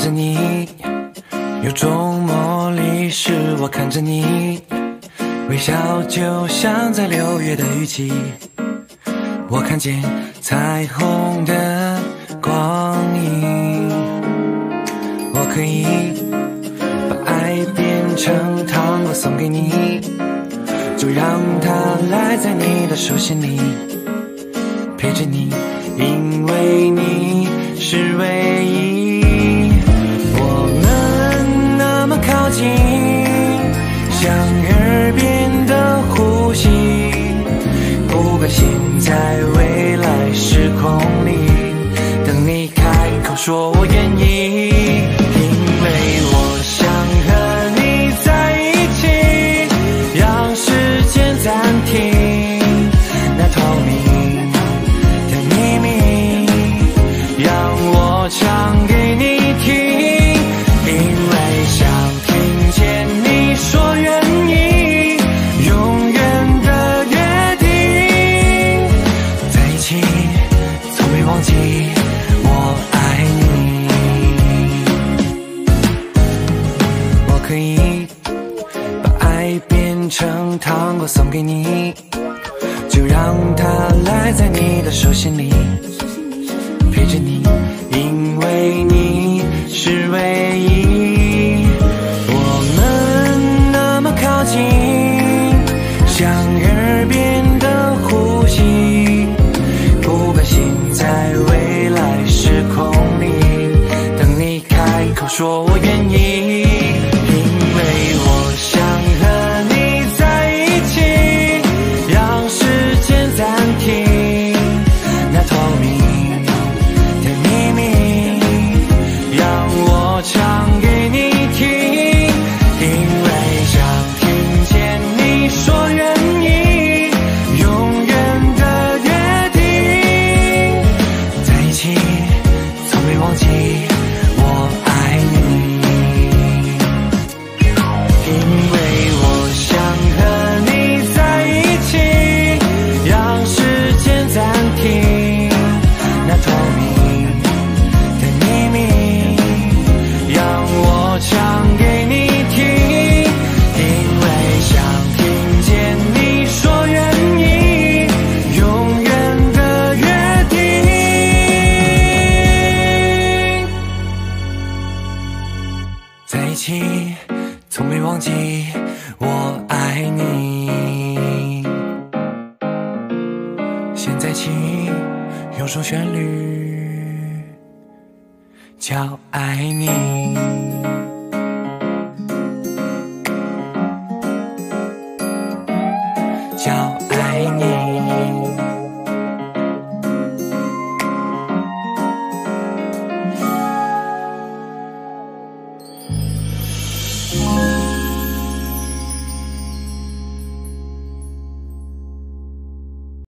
着你，有种魔力是我看着你，微笑就像在6月的雨季。我看见彩虹的光影，我可以把爱变成糖果送给你，就让它赖在你的手心里，陪着你，因为你是唯一。我们那么靠近，像耳边的呼吸，不管现在未来时空里，等你开口说我愿意，因为我想和你在一起，让时间暂停，那透明的秘密让我唱给你听，因为想听见你说愿意，永远的约定，在一起从没忘记我爱你。我可以把爱变成糖果送给你，就让它赖在你的手心里，陪着你，因为你是唯一。我们那么靠近，像耳边的呼吸，不管现在未来时空里，等你开口说我愿意，因为我想和你在一起，让时间暂停，那透明的秘密让我唱给你听，因为想听见你说愿意，永远的约定，在一起从没忘记我爱你，因为我想和你在一起，让时间暂停，那透明的秘密让我唱给你听，因为想听见你说愿意，永远的约定，在一起从没忘记我爱你。现在请用首旋律叫爱你，叫爱你。